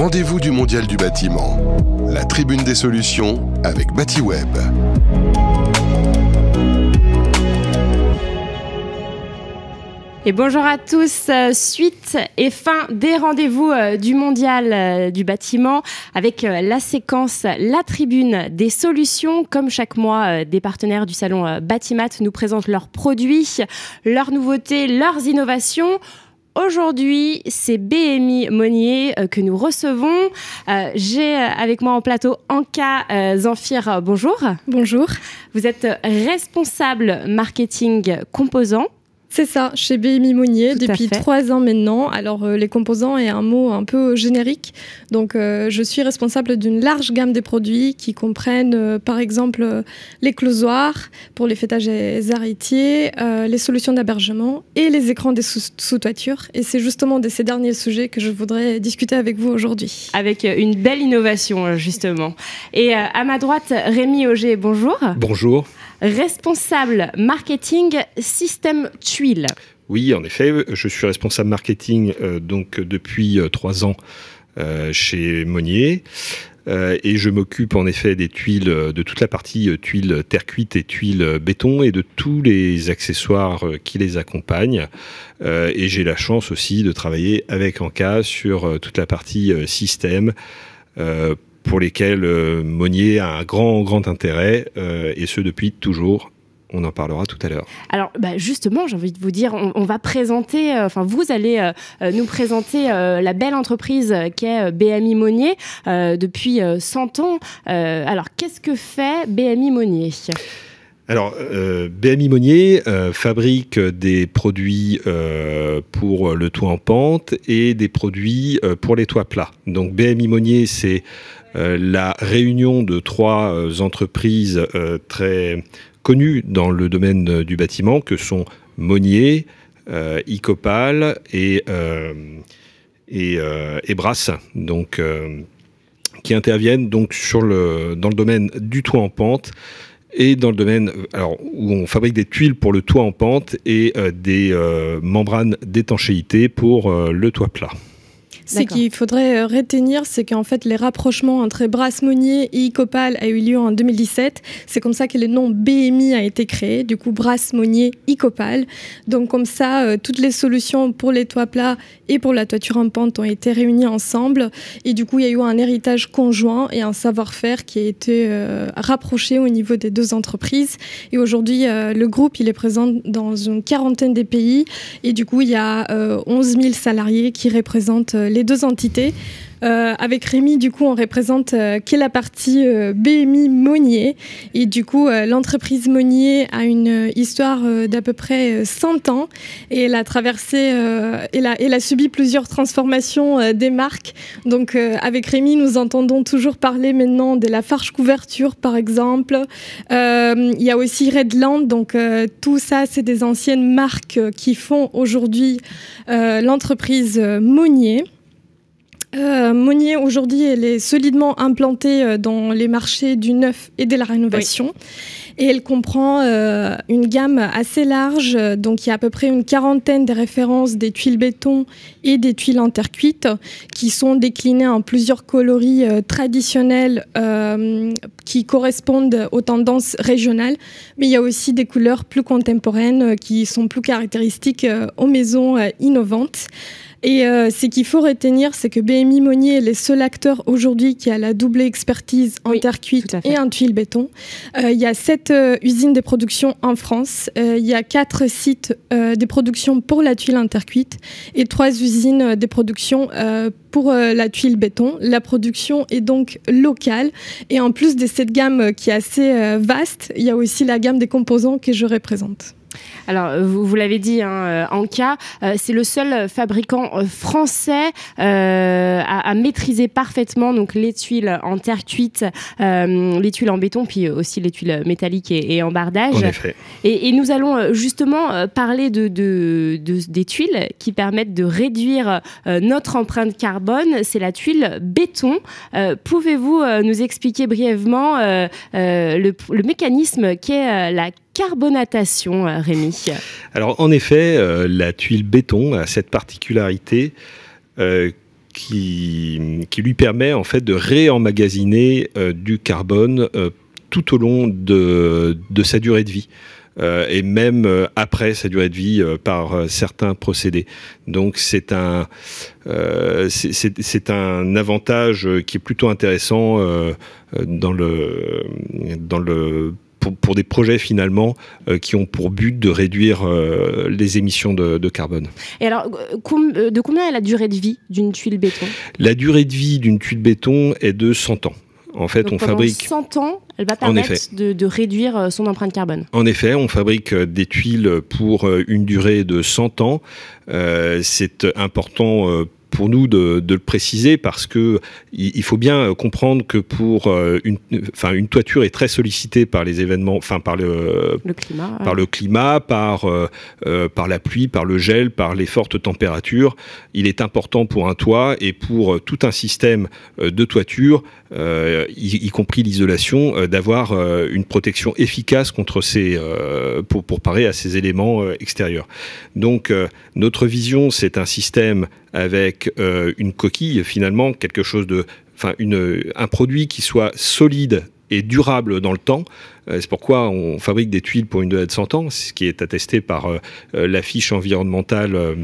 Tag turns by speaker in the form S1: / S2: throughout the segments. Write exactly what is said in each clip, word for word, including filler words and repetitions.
S1: rendez-vous du Mondial du bâtiment. La tribune des solutions avec Batiweb.
S2: Et bonjour à tous, suite et fin des rendez-vous du Mondial du bâtiment avec la séquence La Tribune des solutions. Comme chaque mois, des partenaires du salon Batimat nous présentent leurs produits, leurs nouveautés, leurs innovations. Aujourd'hui, c'est B M I Monnier que nous recevons. Euh, j'ai avec moi en plateau Anka euh, Zanfir. Bonjour.
S3: Bonjour.
S2: Vous êtes responsable marketing composants.
S3: C'est ça, chez B M I Monnier,
S2: Tout
S3: depuis trois ans maintenant. Alors, euh, les composants est un mot un peu générique. Donc, euh, je suis responsable d'une large gamme de produits qui comprennent, euh, par exemple, euh, les closoirs pour les fêtages et les héritiers, euh, les solutions d'hébergement et les écrans des sous- sous-toitures. Et c'est justement de ces derniers sujets que je voudrais discuter avec vous aujourd'hui.
S2: Avec une belle innovation, justement. Et euh, à ma droite, Rémi Auger, bonjour.
S4: Bonjour.
S2: Responsable marketing système tuiles.
S4: Oui, en effet, je suis responsable marketing euh, donc depuis euh, trois ans euh, chez Monnier euh, et je m'occupe en effet des tuiles, de toute la partie euh, tuiles terre cuite et tuiles béton et de tous les accessoires euh, qui les accompagnent. Euh, et j'ai la chance aussi de travailler avec Anka sur euh, toute la partie euh, système. Euh, pour lesquels euh, Monnier a un grand, grand intérêt, euh, et ce depuis toujours. On en parlera tout à l'heure.
S2: Alors, bah justement, j'ai envie de vous dire, on, on va présenter, euh, enfin, vous allez euh, nous présenter euh, la belle entreprise qu'est B M I Monnier euh, depuis euh, cent ans. Euh, alors, qu'est-ce que fait B M I Monnier ?
S4: Alors, euh, B M I Monnier euh, fabrique des produits euh, pour le toit en pente et des produits euh, pour les toits plats. Donc, B M I Monnier, c'est euh, la réunion de trois euh, entreprises euh, très connues dans le domaine euh, du bâtiment, que sont Monnier, euh, Icopal et, euh, et, euh, et Brass, donc, euh, qui interviennent donc sur le, dans le domaine du toit en pente, et dans le domaine alors, où on fabrique des tuiles pour le toit en pente et euh, des euh, membranes d'étanchéité pour euh, le toit plat.
S3: Ce qu'il faudrait retenir, c'est qu'en fait, les rapprochements entre Brass Monnier et Icopal a eu lieu en deux mille dix-sept. C'est comme ça que le nom B M I a été créé. Du coup, Brass Monnier Icopal. Donc, comme ça, euh, toutes les solutions pour les toits plats et pour la toiture en pente ont été réunies ensemble. Et du coup, il y a eu un héritage conjoint et un savoir-faire qui a été euh, rapproché au niveau des deux entreprises. Et aujourd'hui, euh, le groupe, il est présent dans une quarantaine de pays. Et du coup, il y a euh, onze mille salariés qui représentent euh, les deux entités. Euh, avec Rémi, du coup, on représente euh, qu'est la partie euh, B M I Monnier. Et du coup, euh, l'entreprise Monnier a une euh, histoire euh, d'à peu près euh, cent ans. Et elle a traversé, euh, elle, a, elle a subi plusieurs transformations euh, des marques. Donc, euh, avec Rémi, nous entendons toujours parler maintenant de la Farge Couverture, par exemple. Euh, il y a aussi Redland. Donc, euh, tout ça, c'est des anciennes marques euh, qui font aujourd'hui euh, l'entreprise euh, Monnier. Euh, Monnier, aujourd'hui, elle est solidement implantée dans les marchés du neuf et de la rénovation. Oui. Et elle comprend euh, une gamme assez large. Donc, il y a à peu près une quarantaine de références des tuiles béton et des tuiles en terre cuite qui sont déclinées en plusieurs coloris euh, traditionnels euh, qui correspondent aux tendances régionales. Mais il y a aussi des couleurs plus contemporaines euh, qui sont plus caractéristiques euh, aux maisons euh, innovantes. Et euh, ce qu'il faut retenir, c'est que B M I Monnier est le seul acteur aujourd'hui qui a la double expertise en oui, terre cuite et en tuile béton. Euh, il y a sept euh, usines de production en France. Euh, il y a quatre sites euh, de production pour la tuile en terre cuite et trois usines de production euh, pour euh, la tuile béton. La production est donc locale. Et en plus de cette gamme qui est assez euh, vaste, il y a aussi la gamme des composants que je représente.
S2: Alors, vous, vous l'avez dit, hein, Anka, euh, c'est le seul fabricant euh, français euh, à, à maîtriser parfaitement donc, les tuiles en terre cuite, euh, les tuiles en béton, puis aussi les tuiles métalliques et, et en bardage.
S4: En effet.
S2: Et, et nous allons justement parler de, de, de, des tuiles qui permettent de réduire euh, notre empreinte carbone. C'est la tuile béton. Euh, pouvez-vous euh, nous expliquer brièvement euh, euh, le, le mécanisme qu'est euh, la carbonatation, Rémi?
S4: Alors en effet, euh, la tuile béton a cette particularité euh, qui, qui lui permet en fait de réemmagasiner euh, du carbone euh, tout au long de, de sa durée de vie. Euh, et même euh, après sa durée de vie euh, par euh, certains procédés. Donc c'est un, euh, c'est, c'est, c'est un avantage qui est plutôt intéressant euh, dans le, dans le, pour, pour des projets finalement euh, qui ont pour but de réduire euh, les émissions de, de carbone.
S2: Et alors, de combien est la durée de vie d'une tuile béton ?
S4: La durée de vie d'une tuile béton est de cent ans. En fait,
S2: Donc
S4: on
S2: pendant
S4: fabrique.
S2: cent ans, elle va permettre de, de réduire son empreinte carbone. En
S4: effet, on fabrique des tuiles pour une durée de cent ans. Euh, c'est important euh, pour nous de, de le préciser parce que il faut bien comprendre que pour une, enfin une toiture est très sollicitée par les événements, enfin par le,
S2: le climat,
S4: par
S2: ouais.
S4: le climat, par euh, par la pluie, par le gel, par les fortes températures. Il est important pour un toit et pour tout un système de toiture, euh, y, y compris l'isolation, euh, d'avoir euh, une protection efficace contre ces euh, pour pour parer à ces éléments euh, extérieurs. Donc euh, notre vision, c'est un système avec euh, une coquille, finalement, quelque chose de, enfin, une, un produit qui soit solide et durable dans le temps. Euh, c'est pourquoi on fabrique des tuiles pour une durée de cent ans, ce qui est attesté par euh, la fiche environnementale euh,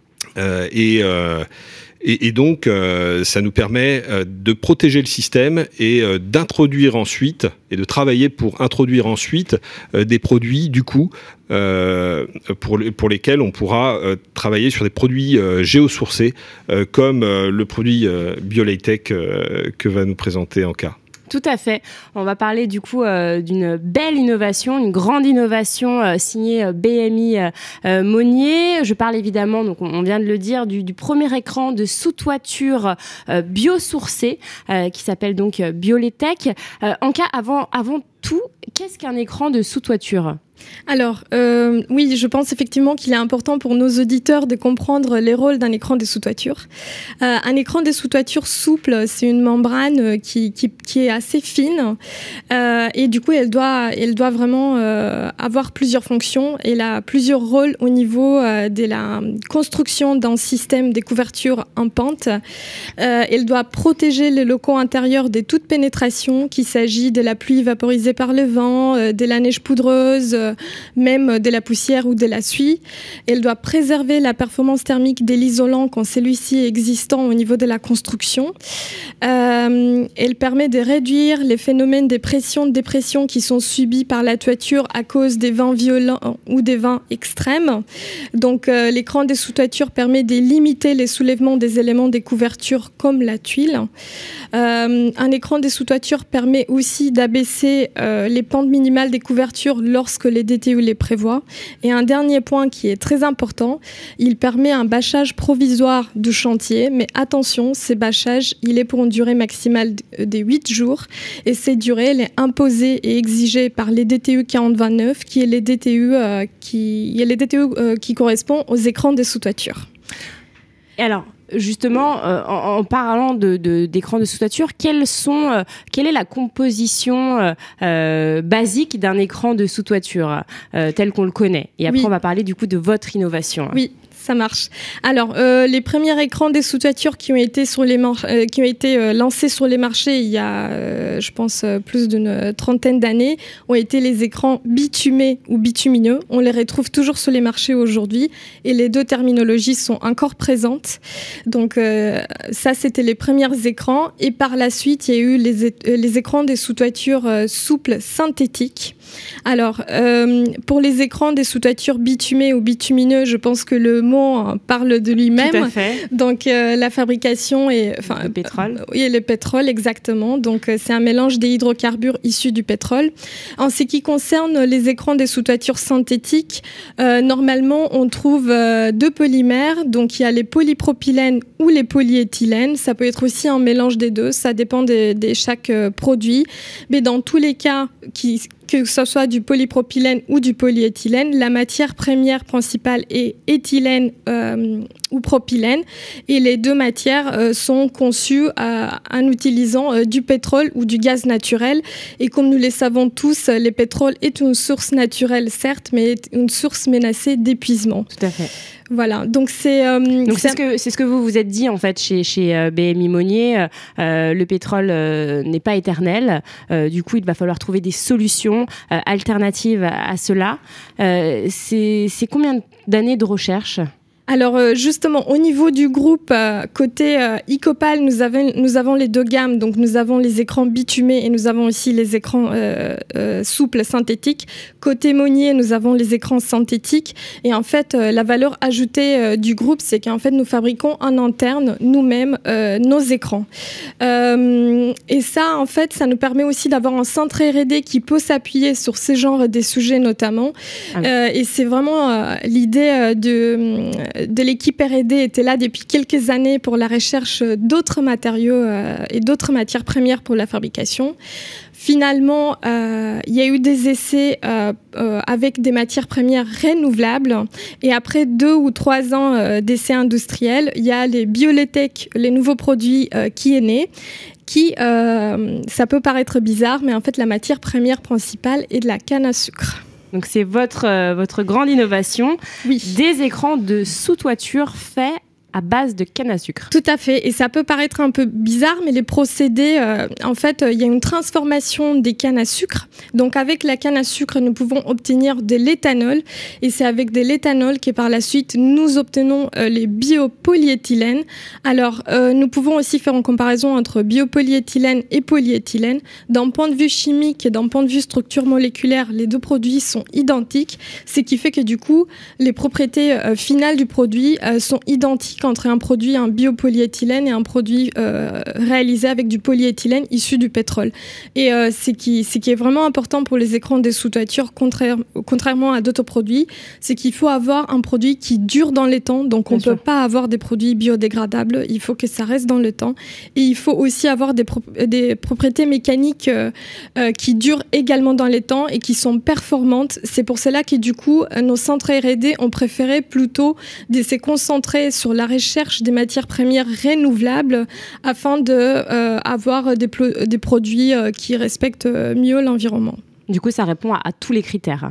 S4: euh, et euh, Et, et donc, euh, ça nous permet euh, de protéger le système et euh, d'introduire ensuite, et de travailler pour introduire ensuite euh, des produits, du coup, euh, pour, pour lesquels on pourra euh, travailler sur des produits euh, géosourcés, euh, comme euh, le produit euh, BioLayTech euh, que va nous présenter Anka.
S2: Tout à fait. On va parler du coup euh, d'une belle innovation, une grande innovation euh, signée euh, B M I euh, Monnier. Je parle évidemment, donc on vient de le dire, du, du premier écran de sous-toiture euh, biosourcé euh, qui s'appelle donc euh, BioLayTech. Euh, Anka, avant, avant tout, qu'est-ce qu'un écran de sous-toiture ?
S3: Alors, euh, oui, je pense effectivement qu'il est important pour nos auditeurs de comprendre les rôles d'un écran de sous-toiture. Euh, un écran de sous-toiture souple, c'est une membrane qui, qui, qui est assez fine euh, et du coup, elle doit, elle doit vraiment euh, avoir plusieurs fonctions. Elle a plusieurs rôles au niveau euh, de la construction d'un système de couverture en pente. Euh, elle doit protéger les locaux intérieurs de toute pénétration, qu'il s'agit de la pluie vaporisée par le vent, euh, de la neige poudreuse, euh, même de la poussière ou de la suie. Elle doit préserver la performance thermique de l'isolant quand celui-ci est existant au niveau de la construction. Euh, elle permet de réduire les phénomènes de pression-dépression qui sont subis par la toiture à cause des vents violents ou des vents extrêmes. Donc euh, l'écran de sous-toiture permet de limiter les soulèvements des éléments des couvertures comme la tuile. Euh, un écran de sous-toiture permet aussi d'abaisser euh, les pentes minimales des couvertures lorsque les D T U les prévoient. Et un dernier point qui est très important, il permet un bâchage provisoire du chantier, mais attention, ce bâchage, il est pour une durée maximale de huit jours et cette durée, elle est imposée et exigée par les D T U quarante vingt-neuf, qui est les D T U, euh, qui, est les D T U euh, qui correspondent aux écrans des sous-toitures.
S2: Et alors, justement, euh, en, en parlant de, de, d'écrans de sous-toiture, quelles sont, euh, quelle est la composition euh, euh, basique d'un écran de sous-toiture euh, tel qu'on le connaît ? Et après, oui. on va parler du coup de votre innovation.
S3: Oui. Ça marche. Alors, euh, les premiers écrans des sous-toitures qui ont été, sur les mar- euh, qui ont été euh, lancés sur les marchés il y a, euh, je pense, euh, plus d'une trentaine d'années, ont été les écrans bitumés ou bitumineux. On les retrouve toujours sur les marchés aujourd'hui et les deux terminologies sont encore présentes. Donc, euh, ça, c'était les premiers écrans. Et par la suite, il y a eu les, é- les écrans des sous-toitures euh, souples synthétiques. Alors, euh, pour les écrans des sous-toitures bitumés ou bitumineux, je pense que le mot parle de lui-même.
S2: Tout à fait.
S3: Donc, euh, la fabrication est... Enfin,
S2: le pétrole.
S3: Euh, oui, le pétrole, exactement. Donc, euh, c'est un mélange des hydrocarbures issus du pétrole. En ce qui concerne les écrans des sous-toitures synthétiques, euh, normalement, on trouve euh, deux polymères. Donc, il y a les polypropylènes ou les polyéthylènes. Ça peut être aussi un mélange des deux. Ça dépend de, de chaque euh, produit. Mais dans tous les cas, qui... que ce soit du polypropylène ou du polyéthylène, la matière première principale est éthylène, euh, ou propylène. Et les deux matières euh, sont conçues euh, en utilisant euh, du pétrole ou du gaz naturel. Et comme nous le savons tous, le pétrole est une source naturelle, certes, mais une source menacée d'épuisement.
S2: Tout à fait.
S3: Voilà, donc c'est... Euh,
S2: donc c'est ce, que, c'est ce que vous vous êtes dit en fait chez, chez euh, B M I Monnier, euh, le pétrole euh, n'est pas éternel, euh, du coup il va falloir trouver des solutions euh, alternatives à, à cela. Euh, c'est, c'est combien d'années de recherche ?
S3: Alors justement, au niveau du groupe, euh, côté euh, Icopal, nous avons, nous avons les deux gammes. Donc nous avons les écrans bitumés et nous avons aussi les écrans euh, euh, souples synthétiques. Côté Monnier, nous avons les écrans synthétiques. Et en fait, euh, la valeur ajoutée euh, du groupe, c'est qu'en fait, nous fabriquons en interne nous-mêmes euh, nos écrans. Euh, et ça, en fait, ça nous permet aussi d'avoir un centre R et D qui peut s'appuyer sur ces genres des sujets notamment. Ah oui. euh, et c'est vraiment euh, l'idée euh, de... de l'équipe R et D était là depuis quelques années pour la recherche d'autres matériaux euh, et d'autres matières premières pour la fabrication. Finalement, euh, il y a eu des essais euh, euh, avec des matières premières renouvelables. Et après deux ou trois ans euh, d'essais industriels, il y a les Bioletech, les nouveaux produits euh, qui est né. Qui, euh, ça peut paraître bizarre, mais en fait, la matière première principale est de la canne à sucre.
S2: Donc c'est votre, euh, votre grande innovation,
S3: oui.
S2: Des écrans de sous-toiture faits à base de canne à sucre.
S3: Tout à fait, et ça peut paraître un peu bizarre, mais les procédés, euh, en fait, il euh, y a une transformation des cannes à sucre. Donc avec la canne à sucre, nous pouvons obtenir de l'éthanol, et c'est avec de l'éthanol que par la suite, nous obtenons euh, les biopolyéthylènes. Alors, euh, nous pouvons aussi faire une comparaison entre biopolyéthylène et polyéthylène. D'un point de vue chimique et d'un point de vue structure moléculaire, les deux produits sont identiques, ce qui fait que du coup, les propriétés euh, finales du produit euh, sont identiques entre un produit, un biopolyéthylène et un produit euh, réalisé avec du polyéthylène issu du pétrole. Et euh, ce qui, ce qui est vraiment important pour les écrans des sous-toitures, contraire, contrairement à d'autres produits, c'est qu'il faut avoir un produit qui dure dans les temps. Donc, on ne peut pas avoir des produits biodégradables. Il faut que ça reste dans le temps. Et il faut aussi avoir des, pro des propriétés mécaniques euh, euh, qui durent également dans les temps et qui sont performantes. C'est pour cela que, du coup, nos centres R et D ont préféré plutôt de se concentrer sur la recherche des matières premières renouvelables afin d'avoir euh, des, des produits euh, qui respectent mieux l'environnement.
S2: Du coup, ça répond à, à tous les critères.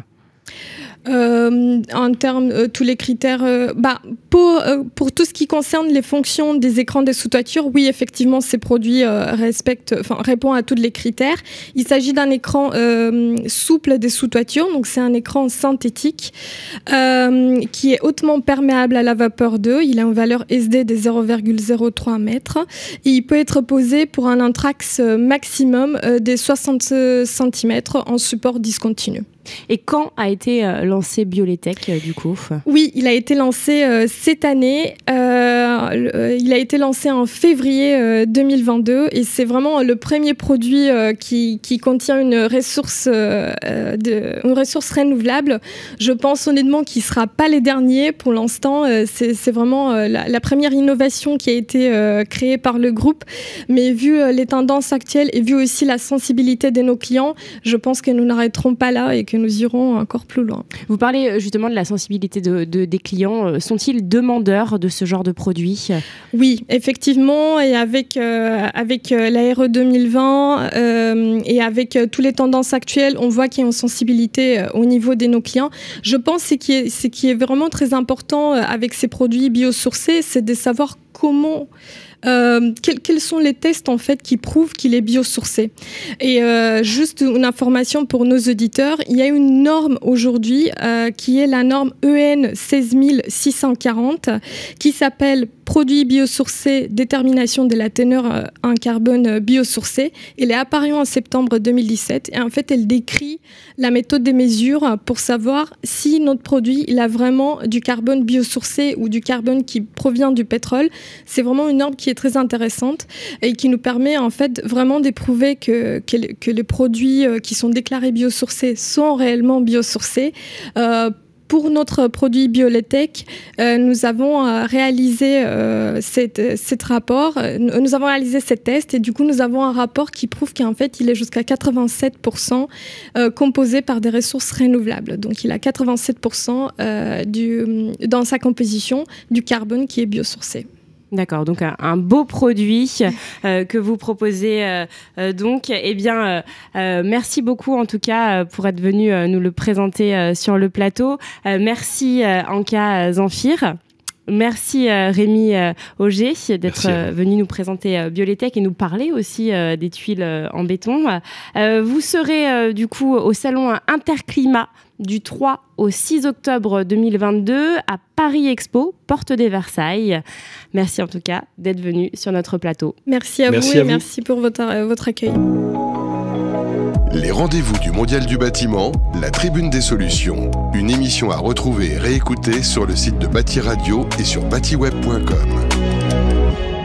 S3: Euh, en termes euh, tous les critères euh, bah, pour, euh, pour tout ce qui concerne les fonctions des écrans des sous-toitures, oui, effectivement, ces produits euh, respectent, enfin, répondent à tous les critères. Il s'agit d'un écran euh, souple des sous-toitures, donc c'est un écran synthétique euh, qui est hautement perméable à la vapeur d'eau. Il a une valeur S D de zéro virgule zéro trois mètres et il peut être posé pour un intrax maximum euh, de soixante centimètres en support discontinu.
S2: Et quand a été euh, lancé Bioletech, euh, du coup ?
S3: Oui, il a été lancé euh, cette année. Euh, euh, il a été lancé en février euh, deux mille vingt-deux et c'est vraiment le premier produit euh, qui, qui contient une ressource, euh, de, une ressource renouvelable. Je pense honnêtement qu'il ne sera pas les derniers. Pour l'instant, euh, c'est vraiment euh, la, la première innovation qui a été euh, créée par le groupe. Mais vu euh, les tendances actuelles et vu aussi la sensibilité de nos clients, je pense que nous n'arrêterons pas là et que nous irons encore plus loin.
S2: Vous parlez justement de la sensibilité de, de, des clients. Sont-ils demandeurs de ce genre de produits ?
S3: Oui, effectivement. Et avec, euh, avec euh, l'A R E deux mille vingt euh, et avec euh, toutes les tendances actuelles, on voit qu'il y a une sensibilité euh, au niveau de nos clients. Je pense que ce qui est, ce qui est vraiment très important euh, avec ces produits biosourcés, c'est de savoir comment... Euh, quels, quels sont les tests en fait qui prouvent qu'il est biosourcé. Et euh, juste une information pour nos auditeurs, il y a une norme aujourd'hui euh, qui est la norme E N seize mille six cent quarante qui s'appelle produit biosourcé, détermination de la teneur euh, en carbone biosourcé. Elle est apparue en septembre deux mille dix-sept et en fait elle décrit la méthode des mesures pour savoir si notre produit il a vraiment du carbone biosourcé ou du carbone qui provient du pétrole. C'est vraiment une norme qui est très intéressante et qui nous permet en fait vraiment d'éprouver que, que, que les produits qui sont déclarés biosourcés sont réellement biosourcés. Euh, pour notre produit Bioletech, euh, nous avons euh, réalisé euh, cette, cet rapport, euh, nous avons réalisé ces tests et du coup nous avons un rapport qui prouve qu'en fait il est jusqu'à quatre-vingt-sept pour cent euh, composé par des ressources renouvelables. Donc il a quatre-vingt-sept pour cent euh, du, dans sa composition du carbone qui est biosourcé.
S2: D'accord, donc un, un beau produit euh, que vous proposez euh, euh, donc. Eh bien, euh, euh, merci beaucoup en tout cas pour être venu euh, nous le présenter euh, sur le plateau. Euh, merci euh, Anka Zamfir. Merci euh, Rémi euh, Auger d'être euh, venu nous présenter euh, Bioletech et nous parler aussi euh, des tuiles euh, en béton. Euh, vous serez euh, du coup au salon Interclimat du trois au six octobre deux mille vingt-deux à Paris Expo, porte des Versailles. Merci en tout cas d'être venu sur notre plateau.
S3: Merci à
S4: merci
S3: vous
S4: à
S3: et
S4: vous.
S3: merci pour votre, euh, votre accueil.
S1: Les rendez-vous du Mondial du bâtiment, la Tribune des solutions. Une émission à retrouver et réécouter sur le site de Bâti Radio et sur bâti web point com.